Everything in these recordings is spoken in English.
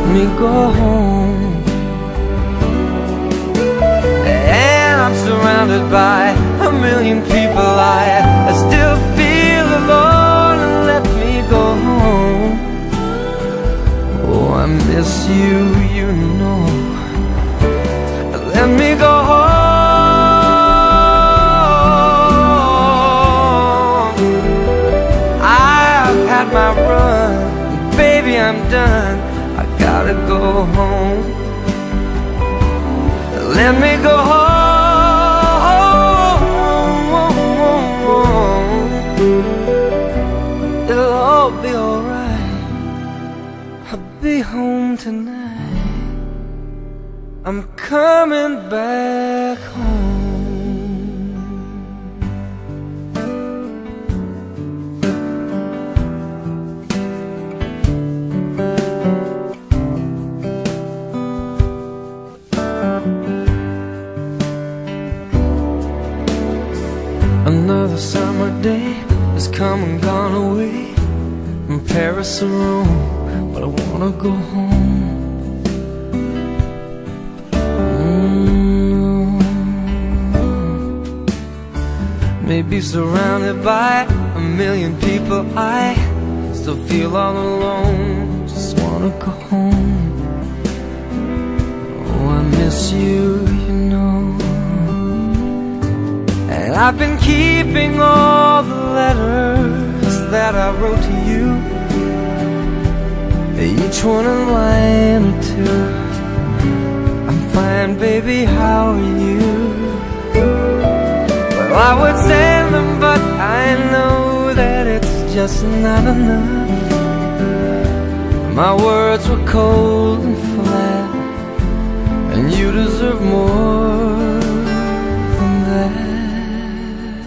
me go home. And I'm surrounded by a million people. I still feel alone, and let me go home. Oh, I miss you, you know. Let me go home. I've had my run, baby, I'm done. I gotta go home. Let me go home. It'll all be alright. I'll be home tonight. I'm coming back home. Another summer day has come and gone away, from Paris or Rome, but I wanna go home. Maybe surrounded by a million people, I still feel all alone. Just wanna go home. Oh, I miss you, you know. And I've been keeping all the letters that I wrote to you, each one a line or two. I'm fine, baby, how are you? Well, I would send them, but I know that it's just not enough. My words were cold and flat, and you deserve more than that.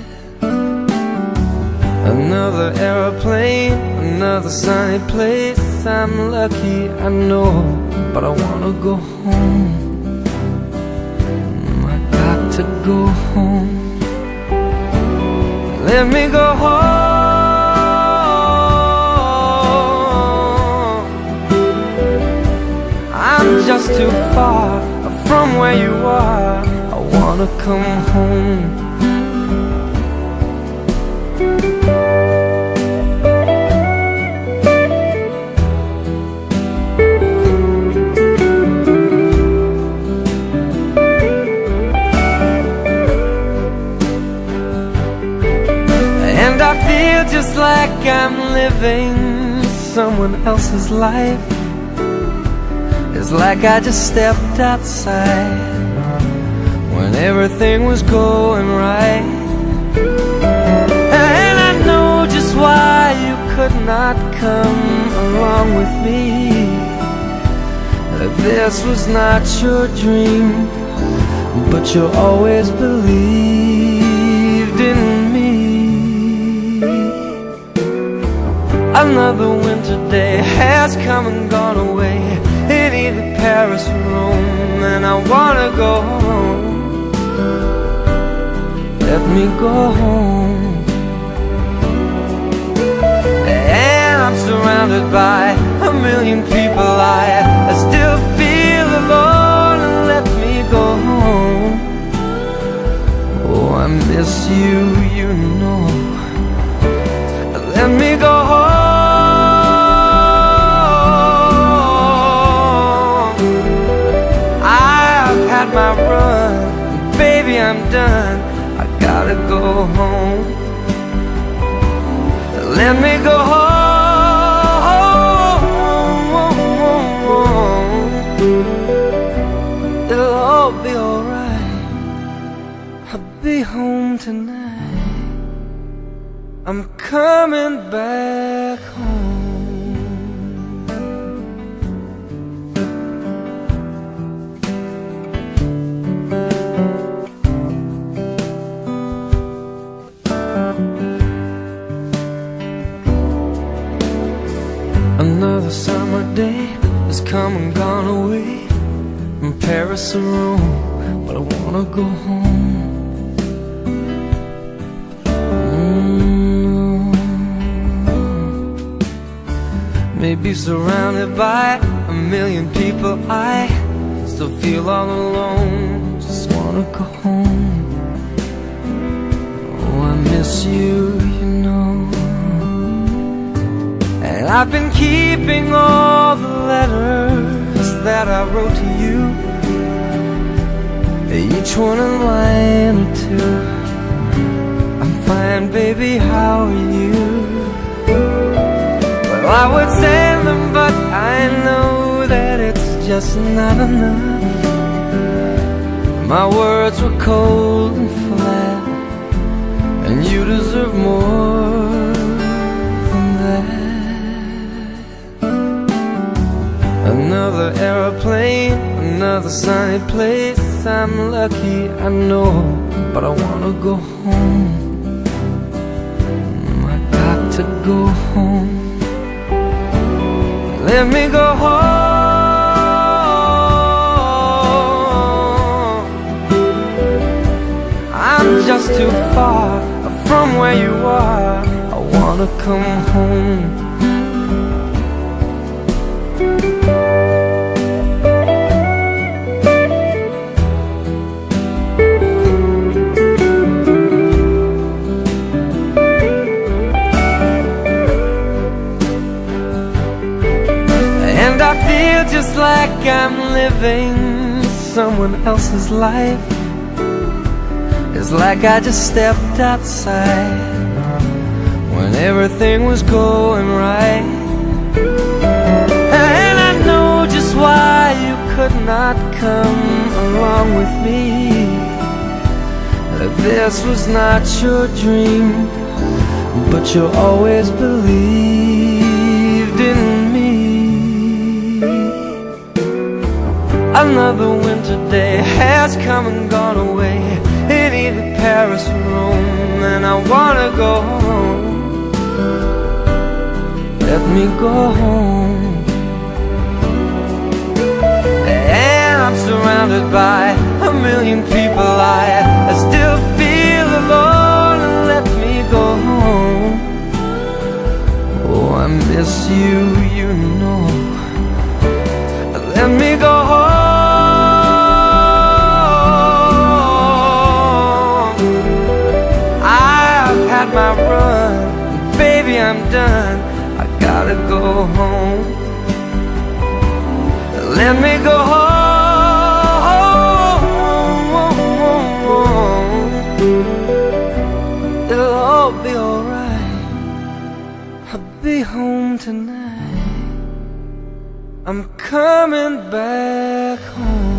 Another aeroplane, another sunny place. I'm lucky, I know, but I wanna go home. I got to go home. Let me go home. I'm just too far from where you are. I wanna come home. I feel just like I'm living someone else's life. It's like I just stepped outside when everything was going right. And I know just why you could not come along with me. That this was not your dream, but you always believed in me. Another winter day has come and gone away in either Paris or Rome, and I wanna go home. Let me go home. And I'm surrounded by a million people. I still feel alone, and let me go home. Oh, I miss you, you know. Let me go home. My run, baby, I'm done. I gotta go home. Let me go home. It'll all be alright. I'll be home tonight. I'm coming back home. Another summer day has come and gone away, from Paris or Rome, but I wanna go home. Maybe surrounded by a million people, I still feel all alone. Just wanna go home. Oh, I miss you, you know. And I've been keeping all the letters that I wrote to you, each one a line or two. I'm fine, baby, how are you? Well, I would send them, but I know that it's just not enough. My words were cold and flat, and you deserve more than that. Another aeroplane, another sunny place. I'm lucky, I know, but I wanna go home. I got to go home. Let me go home. I'm just too far from where you are. I wanna come home. I feel just like I'm living someone else's life. It's like I just stepped outside when everything was going right. And I know just why you could not come along with me. This was not your dream, but you always believed in me. Another winter day has come and gone away in either Paris or Rome, and I wanna go home. Let me go home. And I'm surrounded by a million people. I still feel alone, and let me go home. Oh, I miss you, you know. Let me go home. My run, baby, I'm done. I gotta go home. Let me go home. It'll all be alright. I'll be home tonight. I'm coming back home.